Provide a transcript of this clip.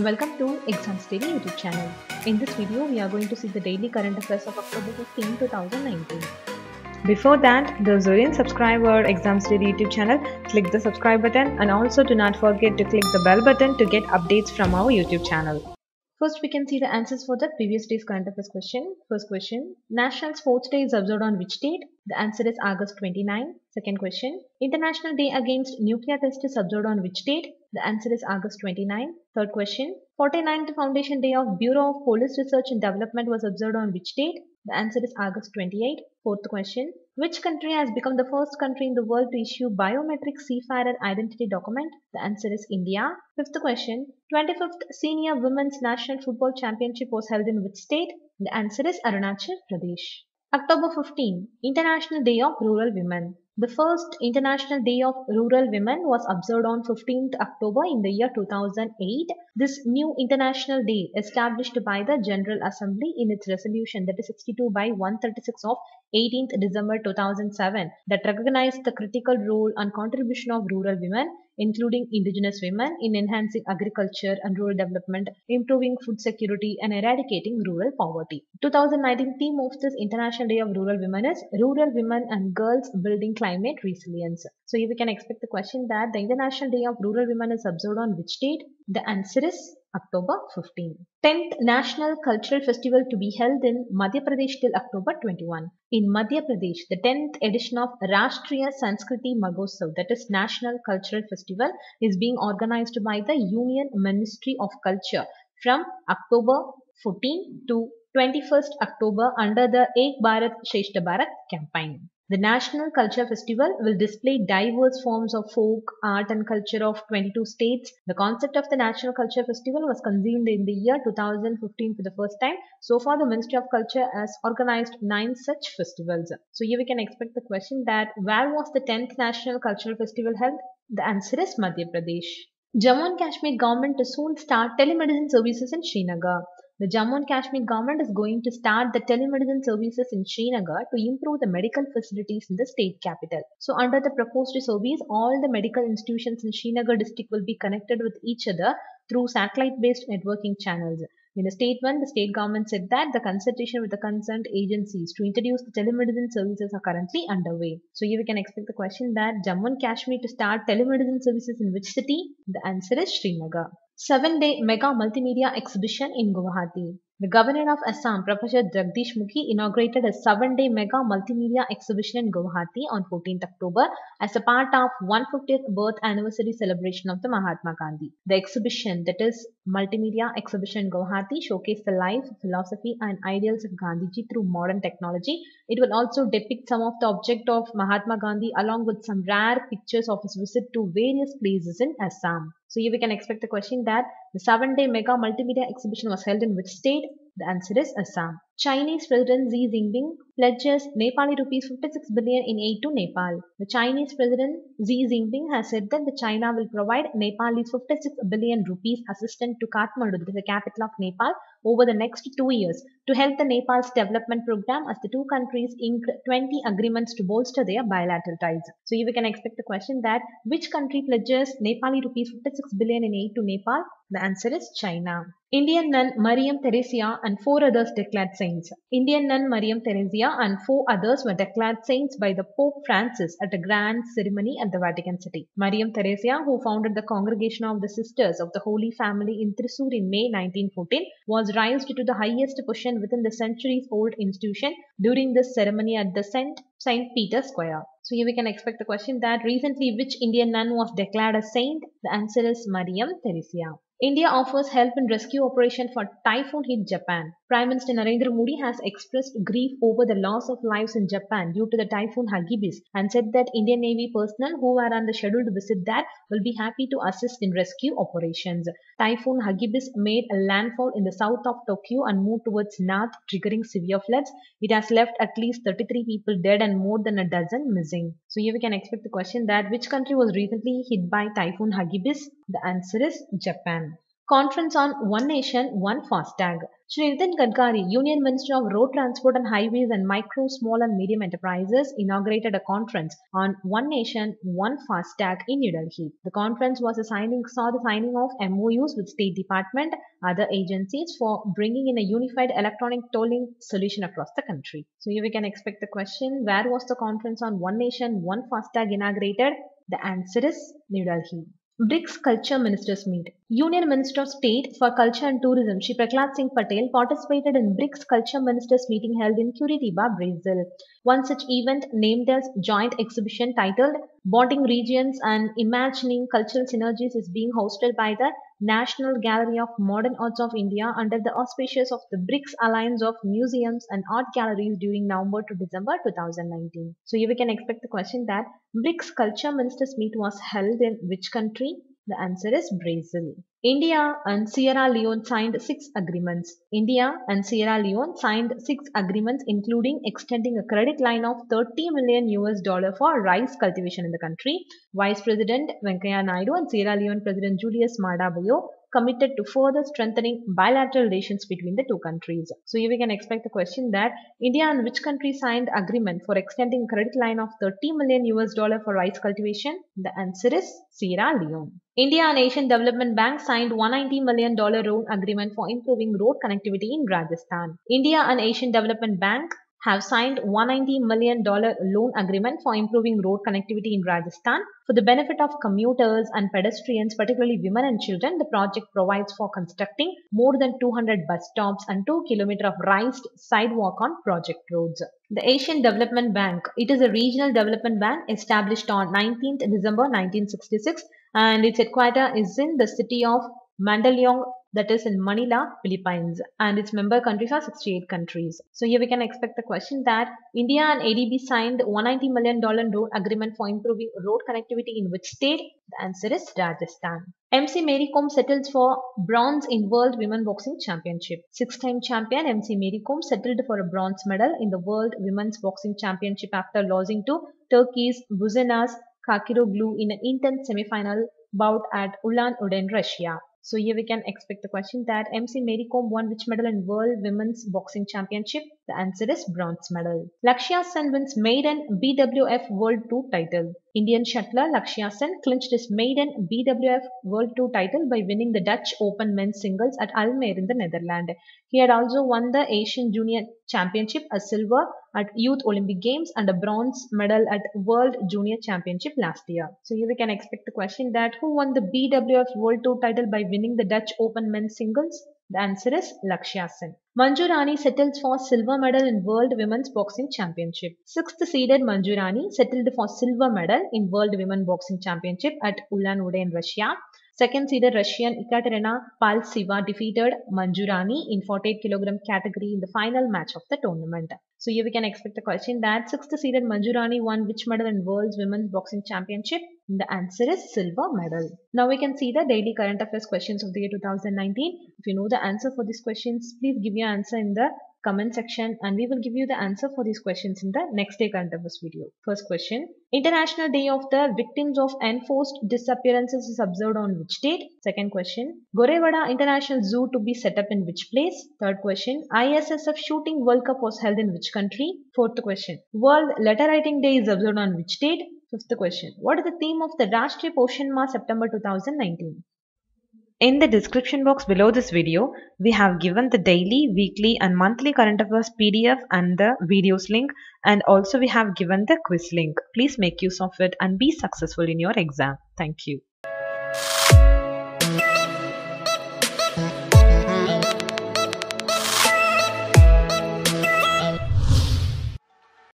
welcome to Examsdaily YouTube channel. In this video, we are going to see the daily current affairs of October 15, 2019. Before that, those who didn't subscribe our Examsdaily YouTube channel, click the subscribe button and also do not forget to click the bell button to get updates from our YouTube channel. First, we can see the answers for the previous day's current affairs question. First question, National Sports Day is observed on which date? The answer is August 29. Second question, International Day Against Nuclear Test is observed on which date? The answer is August 29. Third question, 49th Foundation Day of Bureau of Police Research and Development was observed on which date? The answer is August 28. Fourth question, which country has become the first country in the world to issue biometric seafarer identity document? The answer is India. Fifth question, 25th Senior Women's National Football Championship was held in which state? The answer is Arunachal Pradesh. October 15, International Day of Rural Women. The first International Day of Rural Women was observed on 15th October in the year 2008. This new International Day, established by the General Assembly in its resolution, that is 62 by 136 of 18th December 2007, that recognized the critical role and contribution of rural women, including indigenous women, in enhancing agriculture and rural development, improving food security and eradicating rural poverty. 2019 theme of this International Day of Rural Women is Rural Women and Girls Building Climate Resilience. So here we can expect the question that the International Day of Rural Women is observed on which date? The answer is October 15. 10th National Cultural Festival to be held in Madhya Pradesh till October 21. In Madhya Pradesh, the 10th edition of Rashtriya Sanskriti Mahotsav, that is National Cultural Festival, is being organized by the Union Ministry of Culture from October 14 to 21st October under the Ek Bharat Shrestha Bharat campaign. The National Culture Festival will display diverse forms of folk, art and culture of 22 states. The concept of the National Culture Festival was conceived in the year 2015 for the first time. So far, the Ministry of Culture has organized 9 such festivals. So here we can expect the question that where was the 10th National Cultural Festival held? The answer is Madhya Pradesh. Jammu and Kashmir government to soon start telemedicine services in Srinagar. The Jammu and Kashmir government is going to start the telemedicine services in Srinagar to improve the medical facilities in the state capital. So under the proposed service, all the medical institutions in Srinagar district will be connected with each other through satellite-based networking channels. In a statement, the state government said that the consultation with the concerned agencies to introduce the telemedicine services are currently underway. So here we can expect the question that Jammu and Kashmir to start telemedicine services in which city? The answer is Srinagar. 7-day mega multimedia exhibition in Guwahati. The Governor of Assam, Professor Jagdish Mukhi, inaugurated a 7-day mega multimedia exhibition in Guwahati on 14th October as a part of 150th birth anniversary celebration of the Mahatma Gandhi. The exhibition, that is Multimedia Exhibition in Guwahati, showcased the life, philosophy and ideals of Gandhiji through modern technology. It will also depict some of the objects of Mahatma Gandhi along with some rare pictures of his visit to various places in Assam. So here we can expect the question that the 7-day mega multimedia exhibition was held in which state? The answer is Assam. Chinese President Xi Jinping pledges Nepali rupees 56 billion in aid to Nepal. The Chinese President Xi Jinping has said that the China will provide Nepalese 56 billion rupees assistance to Kathmandu, the capital of Nepal, over the next 2 years to help the Nepal's development program as the two countries inked 20 agreements to bolster their bilateral ties. So here we can expect the question that which country pledges Nepali rupees 56 billion in aid to Nepal? The answer is China. Indian nun Mariam Theresia and 4 others declared saints. Indian nun Mariam Theresia and 4 others were declared saints by the Pope Francis at a grand ceremony at the Vatican City. Mariam Theresia, who founded the Congregation of the Sisters of the Holy Family in Thrissur in May 1914, was raised to the highest position within the centuries-old institution during this ceremony at the St. Peter's Square. So here we can expect the question that recently which Indian nun was declared a saint? The answer is Mariam Theresia. India offers help in rescue operation for typhoon hit Japan. Prime Minister Narendra Modi has expressed grief over the loss of lives in Japan due to the typhoon Hagibis and said that Indian Navy personnel who are on the schedule to visit there will be happy to assist in rescue operations. Typhoon Hagibis made a landfall in the south of Tokyo and moved towards north, triggering severe floods. It has left at least 33 people dead and more than a dozen missing. So here we can expect the question that which country was recently hit by Typhoon Hagibis? The answer is Japan. Conference on One Nation, One Fastag. Shri Nitin Gadkari, Union Minister of Road Transport and Highways and Micro, Small and Medium Enterprises, inaugurated a conference on One Nation, One Fastag in New Delhi. The conference saw the signing of MOUs with State Department, other agencies for bringing in a unified electronic tolling solution across the country. So here we can expect the question, where was the conference on One Nation, One Fastag inaugurated? The answer is New Delhi. BRICS Culture Ministers Meet. Union Minister of State for Culture and Tourism, Shri Prahlad Singh Patel, participated in BRICS Culture Ministers meeting held in Curitiba, Brazil. One such event, named as Joint Exhibition titled Bonding Regions and Imagining Cultural Synergies, is being hosted by the National Gallery of Modern Arts of India under the auspices of the BRICS Alliance of Museums and Art Galleries during November to December 2019. So here we can expect the question that BRICS Culture Ministers Meet was held in which country? The answer is Brazil. India and Sierra Leone signed 6 agreements. India and Sierra Leone signed 6 agreements including extending a credit line of $30 million for rice cultivation in the country. Vice President Venkaiah Naidu and Sierra Leone President Julius Maada Bio committed to further strengthening bilateral relations between the two countries. So here we can expect the question that India and which country signed agreement for extending credit line of $30 million for rice cultivation? The answer is Sierra Leone. India and Asian Development Bank signed $190 million loan agreement for improving road connectivity in Rajasthan. India and Asian Development Bank have signed $190 million loan agreement for improving road connectivity in Rajasthan. For the benefit of commuters and pedestrians, particularly women and children, the project provides for constructing more than 200 bus stops and 2 km of raised sidewalk on project roads. The Asian Development Bank, it is a regional development bank established on 19th December 1966 and its headquarters is in the city of Mandaluyong, that is in Manila, Philippines, and its member countries are 68 countries. So here we can expect the question that India and ADB signed $190 million road agreement for improving road connectivity in which state? The answer is Rajasthan. MC Mary Kom settles for bronze in World Women Boxing Championship. 6-time champion MC Mary Kom settled for a bronze medal in the World Women's Boxing Championship after losing to Turkey's Buzenas Kakiroglu in an intense semi-final bout at Ulan-Ude, Russia. So here we can expect the question that MC Mary Kom won which medal in World Women's Boxing Championship? The answer is bronze medal. Lakshya Sen wins maiden BWF World Tour title. Indian shuttler Lakshya Sen clinched his maiden BWF World Tour title by winning the Dutch Open men's singles at Almere in the Netherlands. He had also won the Asian Junior Championship, a silver at Youth Olympic Games and a bronze medal at World Junior Championship last year. So here we can expect the question that who won the BWF World Tour title by winning the Dutch Open men's singles? The answer is Lakshya Sen. Manju Rani settles for silver medal in World Women's Boxing Championship. 6th seeded Manju Rani settled for silver medal in World Women's Boxing Championship at Ulan-Ude in Russia. 2nd seeded Russian Ekaterina Paltsiva defeated Manju Rani in 48 kg category in the final match of the tournament. So here we can expect the question that 6th seeded Manju Rani won which medal in World's Women's Boxing Championship? The answer is silver medal. Now we can see the daily current affairs questions of the year 2019. If you know the answer for these questions, please give your answer in the comment section and we will give you the answer for these questions in the next day current affairs video. First question. International Day of the Victims of Enforced Disappearances is observed on which date? Second question. Gorewada International Zoo to be set up in which place? Third question. ISSF Shooting World Cup was held in which country? Fourth question. World Letter Writing Day is observed on which date? Fifth question. What is the theme of the Rashtriya Poshan Ma September 2019? In the description box below this video, we have given the daily, weekly and monthly current affairs PDF and the videos link, and also we have given the quiz link. Please make use of it and be successful in your exam. Thank you.